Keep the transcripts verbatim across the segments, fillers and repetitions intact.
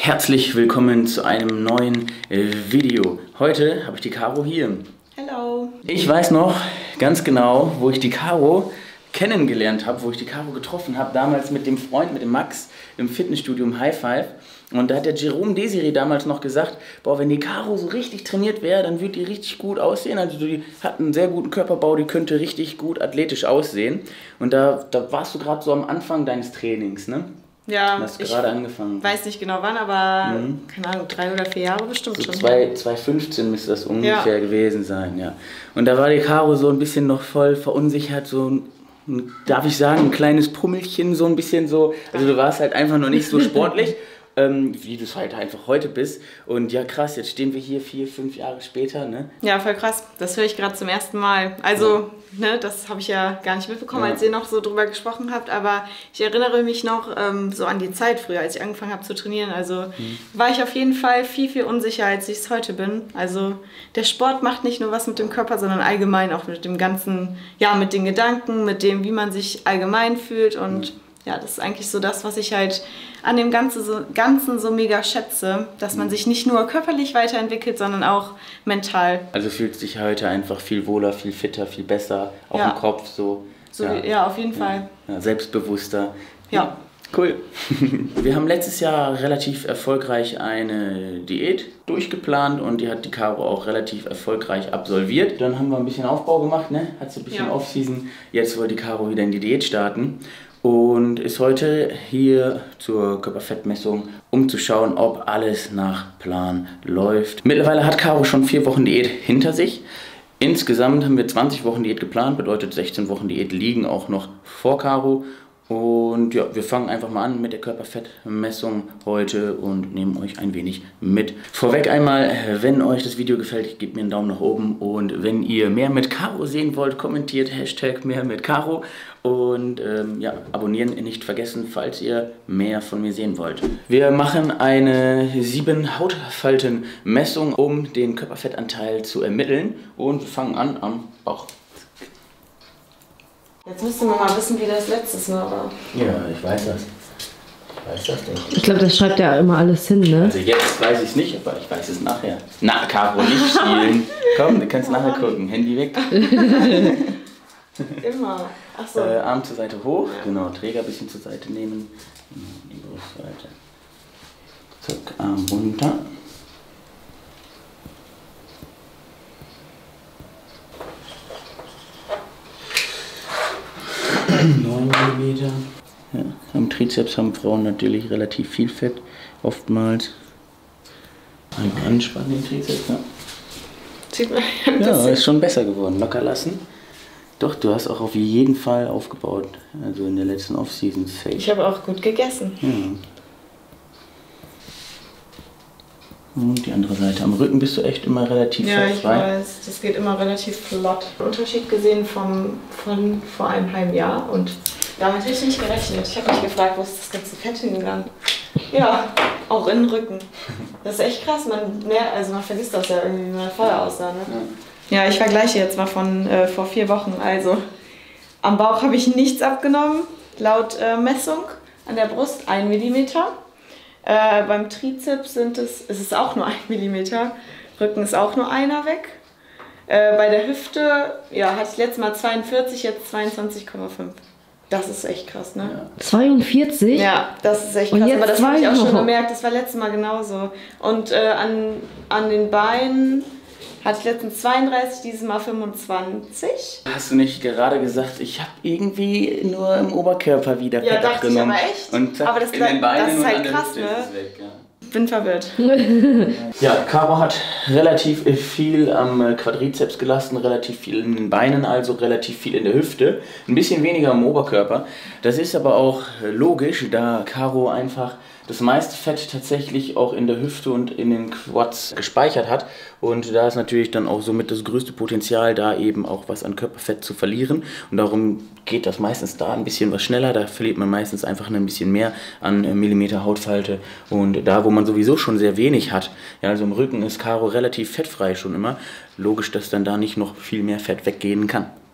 herzlich willkommen zu einem neuen äh, Video. Heute habe ich die Caro hier. Hallo. Ich weiß noch ganz genau, wo ich die Caro kennengelernt habe, wo ich die Caro getroffen habe, damals mit dem Freund, mit dem Max im Fitnessstudio im High Five. Und da hat der Jerome Desiree damals noch gesagt, boah, wenn die Caro so richtig trainiert wäre, dann würde die richtig gut aussehen. Also die hat einen sehr guten Körperbau, die könnte richtig gut athletisch aussehen. Und da, da warst du gerade so am Anfang deines Trainings, ne? Ja, du hast gerade angefangen. Weiß nicht genau wann, aber mhm. keine Ahnung, drei oder vier Jahre bestimmt so schon. zwanzig fünfzehn müsste das ungefähr ja. gewesen sein, ja. Und da war die Caro so ein bisschen noch voll verunsichert, so ein, darf ich sagen, ein kleines Pummelchen, so ein bisschen so. Also du warst halt einfach noch nicht so sportlich. Ähm, wie du es halt einfach heute bist. Und ja, krass, jetzt stehen wir hier vier, fünf Jahre später, ne? Ja, voll krass. Das höre ich gerade zum ersten Mal. Also, ja. ne, das habe ich ja gar nicht mitbekommen, ja. als ihr noch so drüber gesprochen habt. Aber ich erinnere mich noch ähm, so an die Zeit früher, als ich angefangen habe zu trainieren. Also mhm. war ich auf jeden Fall viel, viel unsicher, als ich es heute bin. Also der Sport macht nicht nur was mit dem Körper, sondern allgemein auch mit dem ganzen, ja, mit den Gedanken, mit dem, wie man sich allgemein fühlt. Und mhm. ja, das ist eigentlich so das, was ich halt an dem Ganzen so, Ganzen so mega schätze, dass man sich nicht nur körperlich weiterentwickelt, sondern auch mental. Also fühlst dich heute einfach viel wohler, viel fitter, viel besser, auch ja. im Kopf so. so ja. ja, auf jeden Fall. Ja, selbstbewusster. Ja. Cool. Wir haben letztes Jahr relativ erfolgreich eine Diät durchgeplant und die hat die Caro auch relativ erfolgreich absolviert. Dann haben wir ein bisschen Aufbau gemacht, ne? Hat so ein bisschen ja. Off-Season. Jetzt wollte die Caro wieder in die Diät starten. Und ist heute hier zur Körperfettmessung, um zu schauen, ob alles nach Plan läuft. Mittlerweile hat Caro schon vier Wochen Diät hinter sich. Insgesamt haben wir zwanzig Wochen Diät geplant, bedeutet sechzehn Wochen Diät liegen auch noch vor Caro. Und ja, wir fangen einfach mal an mit der Körperfettmessung heute und nehmen euch ein wenig mit. Vorweg einmal, wenn euch das Video gefällt, gebt mir einen Daumen nach oben. Und wenn ihr mehr mit Caro sehen wollt, kommentiert Hashtag mehr mit Caro. Und ähm, ja, abonnieren nicht vergessen, falls ihr mehr von mir sehen wollt. Wir machen eine sieben Hautfaltenmessung, um den Körperfettanteil zu ermitteln. Und wir fangen an am Bauch. Jetzt müsste man mal wissen, wie das letztes Mal war. Ja, ich weiß das. Ich weiß das, denke ich. Ich glaube, das schreibt ja immer alles hin, ne? Also jetzt weiß ich es nicht, aber ich weiß es nachher. Na, Caro, nicht spielen. Komm, du kannst nachher gucken. Handy weg. Immer. Ach so. Äh, Arm zur Seite hoch. Ja. Genau, Träger ein bisschen zur Seite nehmen. Die Brustseite. Zack, Arm runter. neun Millimeter. Ja, am Trizeps haben Frauen natürlich relativ viel Fett, oftmals. Einmal anspannen den Trizeps, ja. Sieht man ja, ist schon besser geworden. Locker lassen. Doch, du hast auch auf jeden Fall aufgebaut, also in der letzten Off-Season. Ich habe auch gut gegessen. Ja. Und die andere Seite. Am Rücken bist du echt immer relativ ja, fettfrei. Ja, ich weiß. Das geht immer relativ flott. Unterschied gesehen vom, von vor einem halben Jahr und damit hätte ich nicht gerechnet. Ich habe mich gefragt, wo ist das ganze Fett hingegangen? Ja, auch in den Rücken. Das ist echt krass. Man, mehr, also man vergisst das ja irgendwie, wie man vorher aussah. Ne? Ja. ja, ich vergleiche jetzt mal von äh, vor vier Wochen. Also am Bauch habe ich nichts abgenommen, laut äh, Messung. An der Brust ein Millimeter. Äh, beim Trizeps sind es, ist es auch nur ein Millimeter, Rücken ist auch nur einer weg. Äh, bei der Hüfte, ja, hatte ich letztes Mal zweiundvierzig, jetzt zweiundzwanzig Komma fünf. Das ist echt krass, ne? Ja. zweiundvierzig? Ja, das ist echt krass, aber das habe ich auch schon gemerkt, das war letztes Mal genauso. Und äh, an, an den Beinen hatte ich letztens zweiunddreißig, dieses Mal fünfundzwanzig. Hast du nicht gerade gesagt, ich habe irgendwie nur im Oberkörper wieder ja, Fett dachte abgenommen? Ich aber echt. Und zack, aber das, in den Beinen das ist halt und krass, ne? Weg, ja. Bin verwirrt. Ja, Caro hat relativ viel am Quadrizeps gelassen, relativ viel in den Beinen, also relativ viel in der Hüfte, ein bisschen weniger am Oberkörper. Das ist aber auch logisch, da Caro einfach das meiste Fett tatsächlich auch in der Hüfte und in den Quads gespeichert hat. Und da ist natürlich dann auch somit das größte Potenzial, da eben auch was an Körperfett zu verlieren. Und darum geht das meistens da ein bisschen was schneller. Da verliert man meistens einfach ein bisschen mehr an Millimeter Hautfalte. Und da, wo man sowieso schon sehr wenig hat, ja, also im Rücken ist Caro relativ fettfrei schon immer. Logisch, dass dann da nicht noch viel mehr Fett weggehen kann.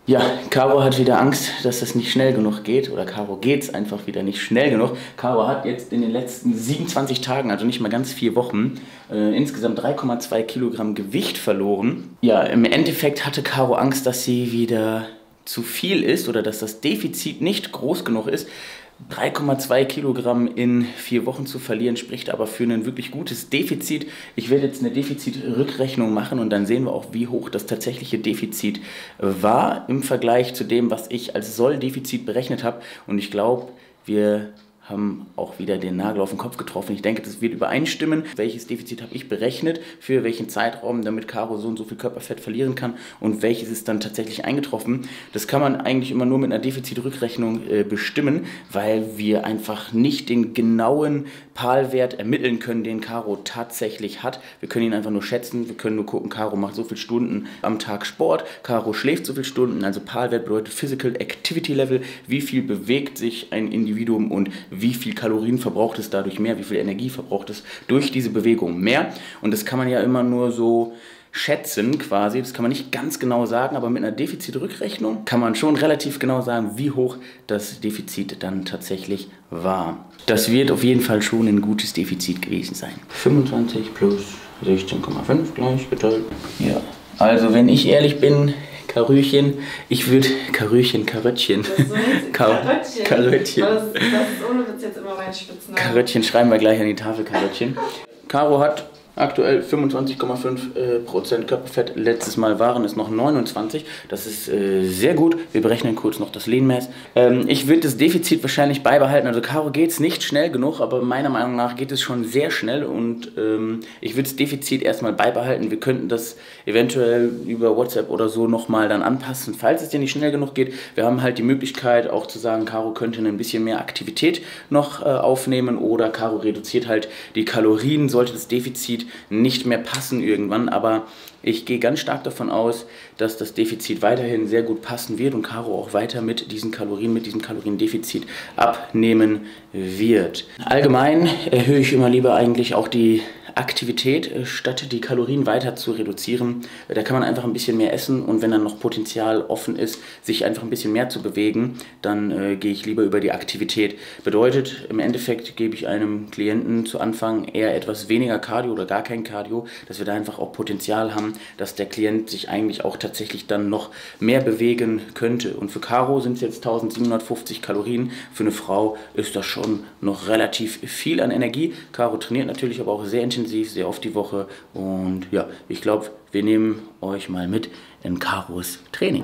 Ja, Caro hat wieder Angst, dass es nicht schnell genug geht. Oder Caro geht es einfach wieder nicht schnell genug. Caro hat jetzt in den letzten siebenundzwanzig Tagen, also nicht mal ganz vier Wochen, äh, insgesamt drei Komma zwei Kilogramm Gewicht verloren. Ja, im Endeffekt hatte Caro Angst, dass sie wieder zu viel ist oder dass das Defizit nicht groß genug ist. drei Komma zwei Kilogramm in vier Wochen zu verlieren, spricht aber für ein wirklich gutes Defizit. Ich werde jetzt eine Defizitrückrechnung machen und dann sehen wir auch, wie hoch das tatsächliche Defizit war im Vergleich zu dem, was ich als Solldefizit berechnet habe. Und ich glaube, wir haben auch wieder den Nagel auf den Kopf getroffen. Ich denke, das wird übereinstimmen. Welches Defizit habe ich berechnet, für welchen Zeitraum, damit Caro so und so viel Körperfett verlieren kann und welches ist dann tatsächlich eingetroffen. Das kann man eigentlich immer nur mit einer Defizitrückrechnung äh, bestimmen, weil wir einfach nicht den genauen P A L-Wert ermitteln können, den Caro tatsächlich hat. Wir können ihn einfach nur schätzen. Wir können nur gucken, Caro macht so viele Stunden am Tag Sport, Caro schläft so viele Stunden. Also P A L-Wert bedeutet Physical Activity Level, wie viel bewegt sich ein Individuum und wie viel Kalorien verbraucht es dadurch mehr, wie viel Energie verbraucht es durch diese Bewegung mehr. Und das kann man ja immer nur so schätzen quasi, das kann man nicht ganz genau sagen, aber mit einer Defizitrückrechnung kann man schon relativ genau sagen, wie hoch das Defizit dann tatsächlich war. Das wird auf jeden Fall schon ein gutes Defizit gewesen sein. fünfundzwanzig plus sechzehn Komma fünf gleich geteilt. Ja, also wenn ich ehrlich bin, Karöchen, ich würde Karöchen, Karöttchen. Karöttchen. Karöttchen. Das, das ist ohne Witz jetzt immer mein Spitzname. Karöttchen schreiben wir gleich an die Tafel, Karöttchen. Caro hat aktuell fünfundzwanzig Komma fünf Prozent Körperfett. Letztes Mal waren es noch neunundzwanzig. Das ist äh, sehr gut. Wir berechnen kurz noch das Lean-Mass. Ähm, ich würde das Defizit wahrscheinlich beibehalten. Also Caro geht es nicht schnell genug, aber meiner Meinung nach geht es schon sehr schnell. Und ähm, ich würde das Defizit erstmal beibehalten. Wir könnten das eventuell über WhatsApp oder so nochmal dann anpassen, falls es dir nicht schnell genug geht. Wir haben halt die Möglichkeit auch zu sagen, Caro könnte ein bisschen mehr Aktivität noch äh, aufnehmen oder Caro reduziert halt die Kalorien, sollte das Defizit nicht mehr passen irgendwann, aber ich gehe ganz stark davon aus, dass das Defizit weiterhin sehr gut passen wird und Caro auch weiter mit diesen Kalorien, mit diesem Kaloriendefizit abnehmen wird. Allgemein erhöhe ich immer lieber eigentlich auch die Aktivität, statt die Kalorien weiter zu reduzieren. Da kann man einfach ein bisschen mehr essen und wenn dann noch Potenzial offen ist, sich einfach ein bisschen mehr zu bewegen, dann äh, gehe ich lieber über die Aktivität. Bedeutet, im Endeffekt gebe ich einem Klienten zu Anfang eher etwas weniger Cardio oder gar kein Cardio, dass wir da einfach auch Potenzial haben, dass der Klient sich eigentlich auch tatsächlich dann noch mehr bewegen könnte. Und für Caro sind es jetzt eintausendsiebenhundertfünfzig Kalorien. Für eine Frau ist das schon noch relativ viel an Energie. Caro trainiert natürlich aber auch sehr intensiv, sehr oft die Woche und ja, ich glaube, wir nehmen euch mal mit in Caros Training.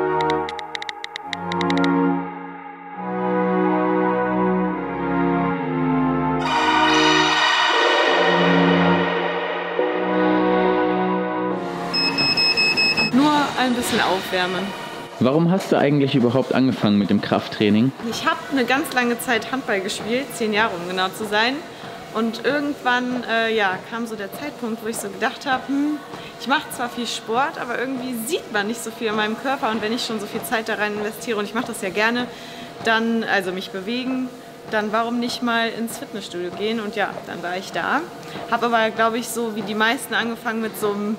Nur ein bisschen aufwärmen. Warum hast du eigentlich überhaupt angefangen mit dem Krafttraining? Ich habe eine ganz lange Zeit Handball gespielt, zehn Jahre um genau zu sein. Und irgendwann äh, ja, kam so der Zeitpunkt, wo ich so gedacht habe, hm, ich mache zwar viel Sport, aber irgendwie sieht man nicht so viel an meinem Körper. Und wenn ich schon so viel Zeit da rein investiere, und ich mache das ja gerne, dann, also mich bewegen, dann warum nicht mal ins Fitnessstudio gehen? Und ja, dann war ich da. Habe aber, glaube ich, so wie die meisten angefangen mit so einem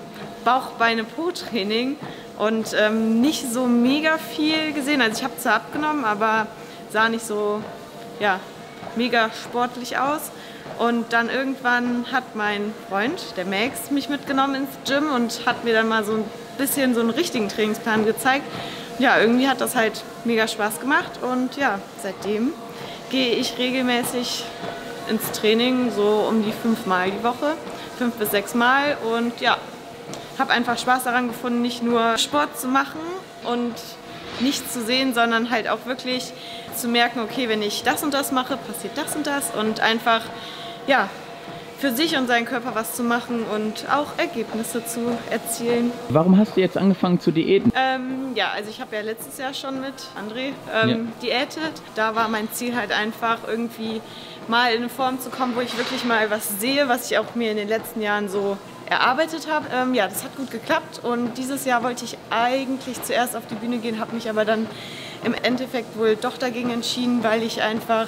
Bauch-Beine-Po-Training und ähm, nicht so mega viel gesehen. Also ich habe zwar abgenommen, aber sah nicht so ja, mega sportlich aus. Und dann irgendwann hat mein Freund, der Max, mich mitgenommen ins Gym und hat mir dann mal so ein bisschen so einen richtigen Trainingsplan gezeigt. Ja, irgendwie hat das halt mega Spaß gemacht und ja, seitdem gehe ich regelmäßig ins Training, so um die fünf Mal die Woche, fünf bis sechs Mal und ja, habe einfach Spaß daran gefunden, nicht nur Sport zu machen und nichts zu sehen, sondern halt auch wirklich zu merken, okay, wenn ich das und das mache, passiert das und das und einfach ja, für sich und seinen Körper was zu machen und auch Ergebnisse zu erzielen. Warum hast du jetzt angefangen zu diäten? Ähm, ja, also ich habe ja letztes Jahr schon mit André ähm, ja. diätet. Da war mein Ziel halt einfach irgendwie mal in eine Form zu kommen, wo ich wirklich mal was sehe, was ich auch mir in den letzten Jahren so erarbeitet habe. Ähm, ja, das hat gut geklappt und dieses Jahr wollte ich eigentlich zuerst auf die Bühne gehen, habe mich aber dann im Endeffekt wohl doch dagegen entschieden, weil ich einfach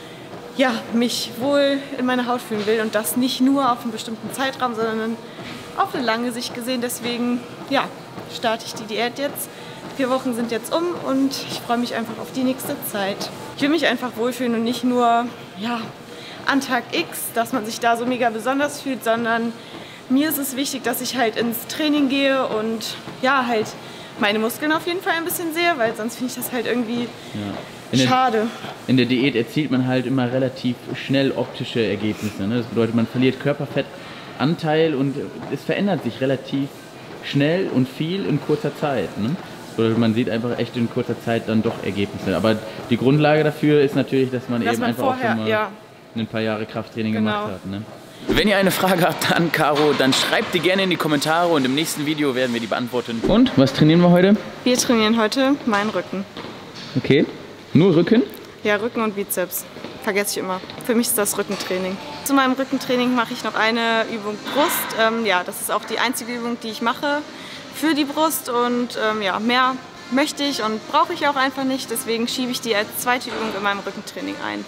ja, mich wohl in meiner Haut fühlen will und das nicht nur auf einen bestimmten Zeitraum, sondern auf eine lange Sicht gesehen. Deswegen ja, starte ich die Diät jetzt vier Wochen sind jetzt um und ich freue mich einfach auf die nächste Zeit. Ich will mich einfach wohlfühlen und nicht nur, ja, an Tag X, dass man sich da so mega besonders fühlt, sondern mir ist es wichtig, dass ich halt ins Training gehe und ja, halt meine Muskeln auf jeden Fall ein bisschen sehe, weil sonst finde ich das halt irgendwie ja. in der, schade. In der Diät erzielt man halt immer relativ schnell optische Ergebnisse. Ne? Das bedeutet, man verliert Körperfettanteil und es verändert sich relativ schnell und viel in kurzer Zeit. Ne? Oder man sieht einfach echt in kurzer Zeit dann doch Ergebnisse. Aber die Grundlage dafür ist natürlich, dass man dass eben man einfach vorher, auch schon mal ja. ein paar Jahre Krafttraining genau. gemacht hat. Ne? Wenn ihr eine Frage habt an Caro, dann schreibt die gerne in die Kommentare und im nächsten Video werden wir die beantworten. Und, was trainieren wir heute? Wir trainieren heute meinen Rücken. Okay, nur Rücken? Ja, Rücken und Bizeps. Vergesse ich immer. Für mich ist das Rückentraining. Zu meinem Rückentraining mache ich noch eine Übung Brust. Ähm, ja, das ist auch die einzige Übung, die ich mache für die Brust. Und ähm, ja, mehr möchte ich und brauche ich auch einfach nicht. Deswegen schiebe ich die als zweite Übung in meinem Rückentraining ein.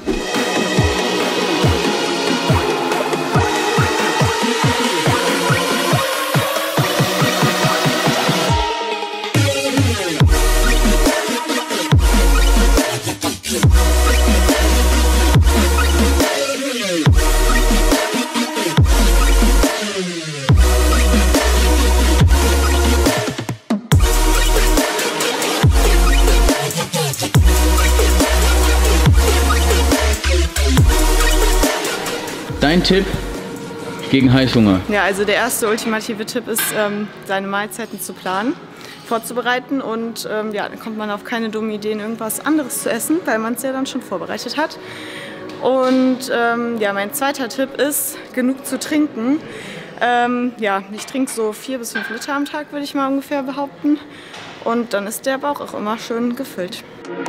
Dein Tipp gegen Heißhunger? Ja, also der erste ultimative Tipp ist, ähm, seine Mahlzeiten zu planen, vorzubereiten und ähm, ja, dann kommt man auf keine dummen Ideen, irgendwas anderes zu essen, weil man es ja dann schon vorbereitet hat. Und ähm, ja, mein zweiter Tipp ist, genug zu trinken. Ähm, ja, ich trinke so vier bis fünf Liter am Tag, würde ich mal ungefähr behaupten. Und dann ist der Bauch auch immer schön gefüllt.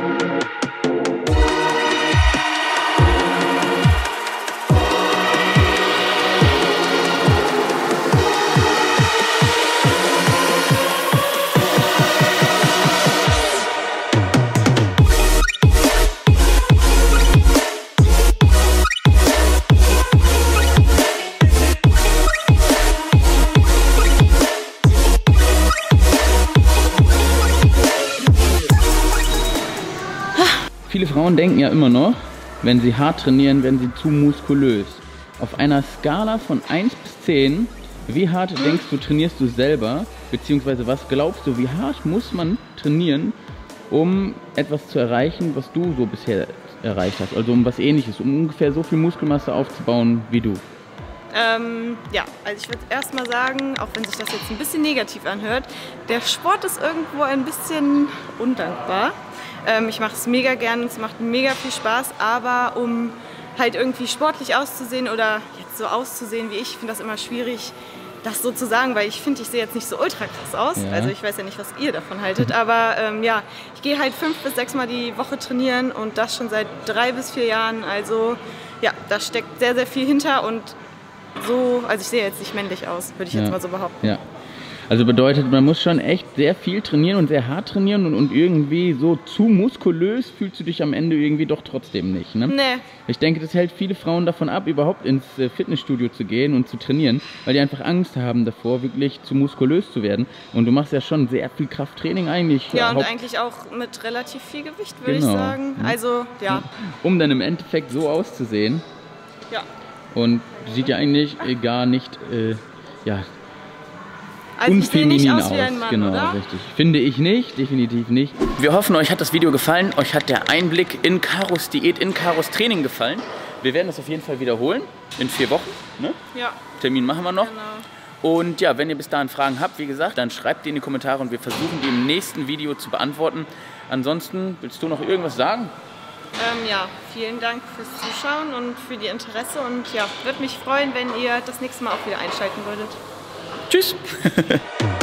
Viele Frauen denken ja immer noch, wenn sie hart trainieren, werden sie zu muskulös. Auf einer Skala von eins bis zehn, wie hart denkst du, trainierst du selber? Beziehungsweise was glaubst du, wie hart muss man trainieren, um etwas zu erreichen, was du so bisher erreicht hast? Also um was Ähnliches, um ungefähr so viel Muskelmasse aufzubauen wie du. Ähm, ja, also ich würde erstmal sagen, auch wenn sich das jetzt ein bisschen negativ anhört, der Sport ist irgendwo ein bisschen undankbar. Ähm, ich mache es mega gern, es macht mega viel Spaß, aber um halt irgendwie sportlich auszusehen oder jetzt so auszusehen wie ich, finde das immer schwierig, das so zu sagen, weil ich finde, ich sehe jetzt nicht so ultra krass aus. Ja. Also ich weiß ja nicht, was ihr davon haltet, aber ähm, ja, ich gehe halt fünf bis sechs Mal die Woche trainieren und das schon seit drei bis vier Jahren. Also ja, da steckt sehr, sehr viel hinter und so, also ich sehe jetzt nicht männlich aus, würde ich ja. jetzt mal so behaupten. Ja. Also bedeutet, man muss schon echt sehr viel trainieren und sehr hart trainieren und, und irgendwie so zu muskulös fühlst du dich am Ende irgendwie doch trotzdem nicht, ne? Nee. Ich denke, das hält viele Frauen davon ab, überhaupt ins Fitnessstudio zu gehen und zu trainieren, weil die einfach Angst haben davor, wirklich zu muskulös zu werden. Und du machst ja schon sehr viel Krafttraining eigentlich. Ja, und eigentlich auch mit relativ viel Gewicht, würde genau. ich sagen. Also, ja. Um dann im Endeffekt so auszusehen. Ja. Und sieht ja eigentlich gar nicht, äh, ja, also ich sehe nicht aus wie ein Mann, genau, oder? Richtig. Finde ich nicht, definitiv nicht. Wir hoffen, euch hat das Video gefallen. Euch hat der Einblick in Caros Diät, in Caros Training gefallen. Wir werden das auf jeden Fall wiederholen. In vier Wochen. Ne? Ja. Termin machen wir noch. Genau. Und ja, wenn ihr bis dahin Fragen habt, wie gesagt, dann schreibt die in die Kommentare und wir versuchen die im nächsten Video zu beantworten. Ansonsten, willst du noch irgendwas sagen? Ähm, ja, vielen Dank fürs Zuschauen und für die Interesse. Und ja, würde mich freuen, wenn ihr das nächste Mal auch wieder einschalten würdet. Tschüss!